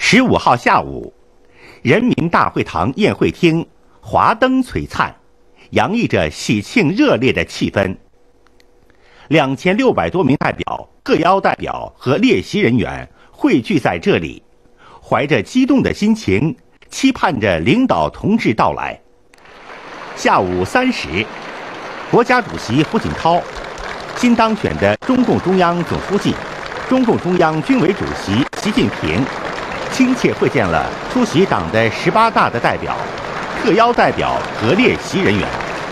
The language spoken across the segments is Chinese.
15号下午，人民大会堂宴会厅华灯璀璨，洋溢着喜庆热烈的气氛。2600多名代表、各邀代表和列席人员汇聚在这里，怀着激动的心情，期盼着领导同志到来。下午3时，国家主席胡锦涛、新当选的中共中央总书记、中共中央军委主席习近平亲切会见了出席党的18大的代表、特邀代表和列席人员。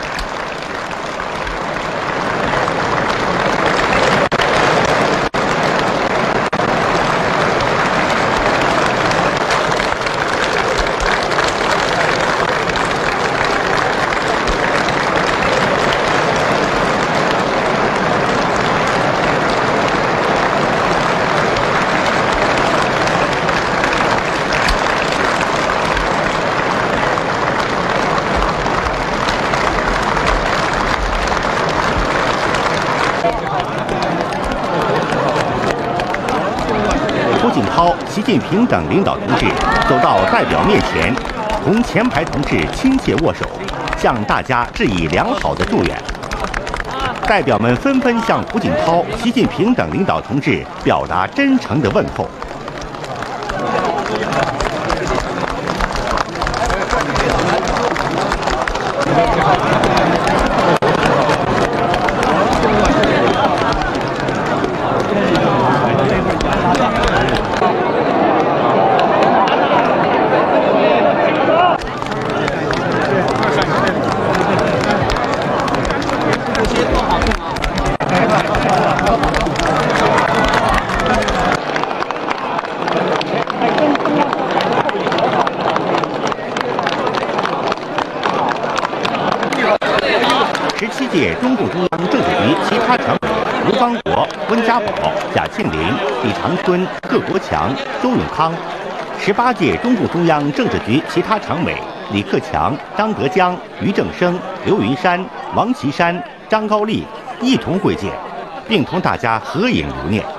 胡锦涛、习近平等领导同志走到代表面前，同前排同志亲切握手，向大家致以良好的祝愿。代表们纷纷向胡锦涛、习近平等领导同志表达真诚的问候。17届中共中央政治局其他常委吴方国、温家宝、贾庆林、李长春、贺国强、周永康；18届中共中央政治局其他常委李克强、张德江、于正声、刘云山、王岐山、张高丽一同会见，并同大家合影留念。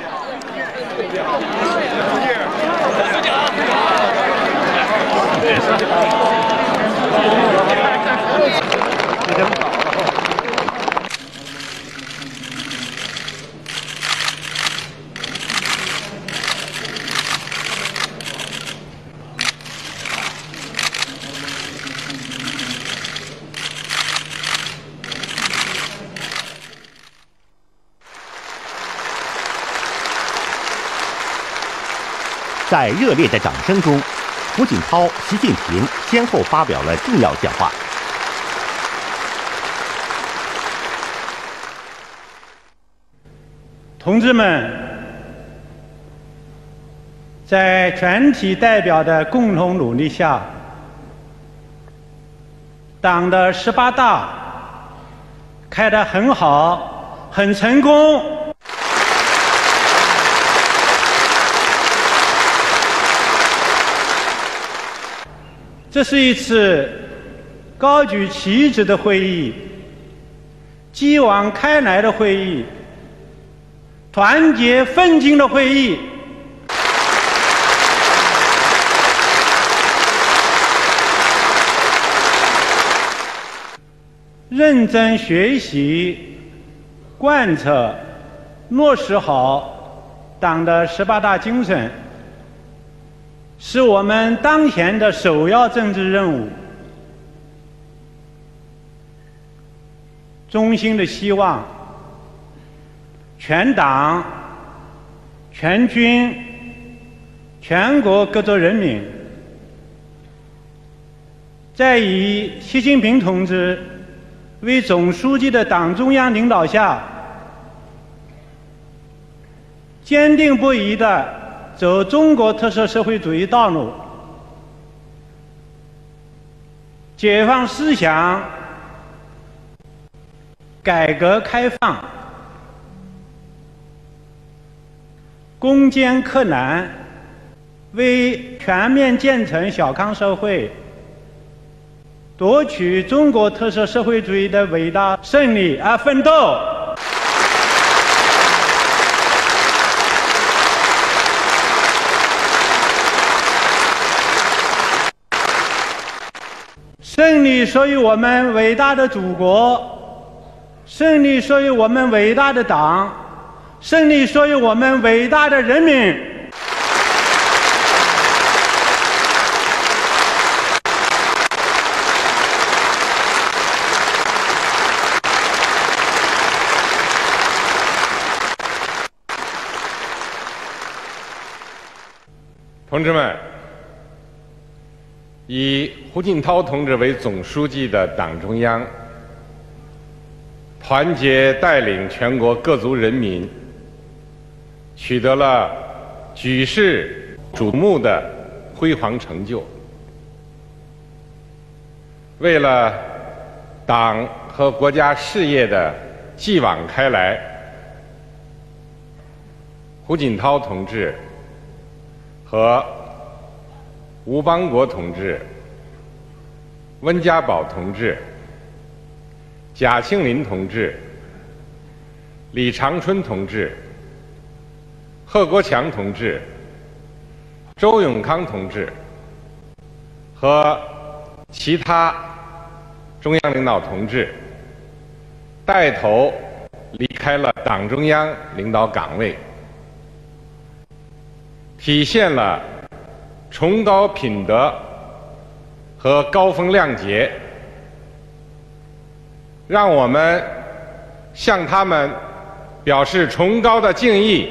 在热烈的掌声中，胡锦涛、习近平先后发表了重要讲话。 同志们，在全体代表的共同努力下，党的18大开得很好，很成功。这是一次高举旗帜的会议，继往开来的会议，团结奋进的会议。认真学习、贯彻、落实好党的18大精神，是我们当前的首要政治任务。衷心的希望全党、全军、全国各族人民，在以习近平同志为总书记的党中央领导下，坚定不移地走中国特色社会主义道路，解放思想，改革开放，攻坚克难，为全面建成小康社会、夺取中国特色社会主义的伟大胜利而奋斗。 胜利属于我们伟大的祖国，胜利属于我们伟大的党，胜利属于我们伟大的人民。 同志们，以胡锦涛同志为总书记的党中央，团结带领全国各族人民，取得了举世瞩目的辉煌成就。为了党和国家事业的继往开来，胡锦涛同志和吴邦国同志、温家宝同志、贾庆林同志、李长春同志、贺国强同志、周永康同志和其他中央领导同志带头离开了党中央领导岗位，体现了崇高品德和高风亮节，让我们向他们表示崇高的敬意。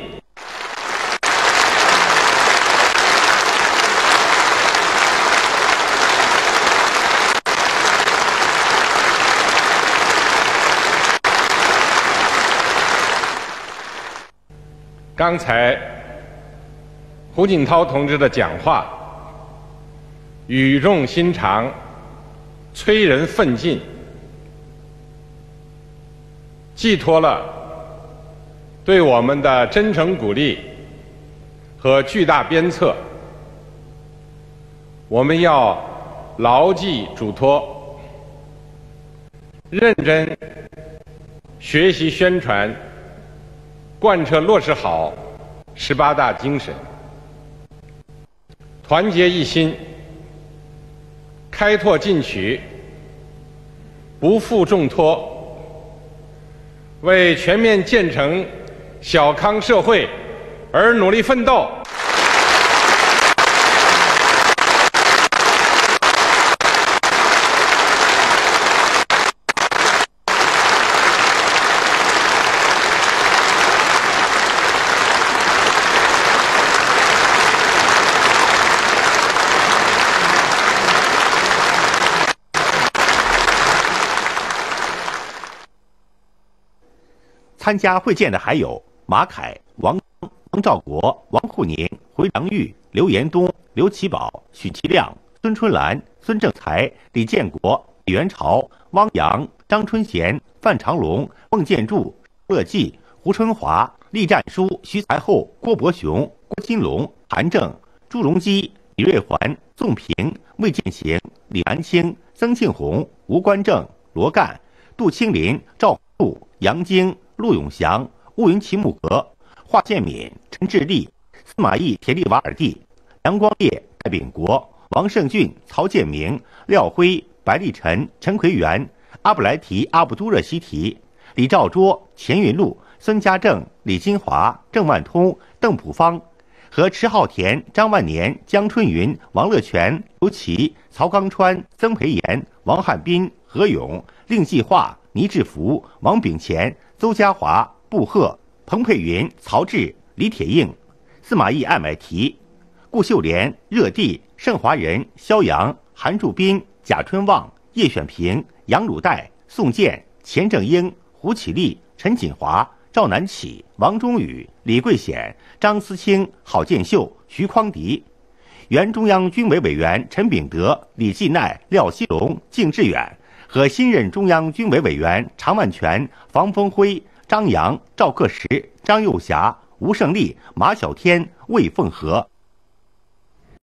刚才胡锦涛同志的讲话语重心长，催人奋进，寄托了对我们的真诚鼓励和巨大鞭策。我们要牢记嘱托，认真学习宣传，贯彻落实好18大精神，团结一心，开拓进取，不负重托，为全面建成小康社会而努力奋斗。 参加会见的还有马凯、王兆国、王沪宁、回良玉、刘延东、刘奇宝、许其亮、孙春兰、孙政才、李建国、李元朝、汪洋、张春贤、范长龙、孟建柱、乐济、胡春华、栗战书、徐才厚、郭伯雄、郭金龙、韩正、朱镕基、李瑞环、宋平、魏建行、李兰清、曾庆红、吴官正、罗干、杜清林、赵度、杨京、陆永祥、乌云齐木格、华建敏、陈志立、司马懿、铁力瓦尔第、杨光烈、戴秉国、王胜俊、曹建明、廖辉、白立晨、陈奎元、阿布莱提、阿卜杜热西提、李兆卓、钱云路、孙家正、李金华、郑万通、邓普方和池浩田、张万年、江春云、王乐全、刘琦、曹刚川、曾培炎、王汉斌、何勇、令计划、倪志福、王炳乾、邹家华、布赫、彭佩云、曹志、李铁映、司马懿艾买提、顾秀莲、热地、盛华仁、肖阳、韩祝斌、贾春旺、叶选平、杨汝岱、宋健、钱正英、胡启立、陈锦华、赵南启、王忠宇、李桂显、张思清、郝建秀、徐匡迪，原中央军委委员陈秉德、李继耐、廖锡龙、靳志远和新任中央军委委员常万全、房峰辉、张扬、赵克时、张幼霞、吴胜利、马晓天、魏凤和。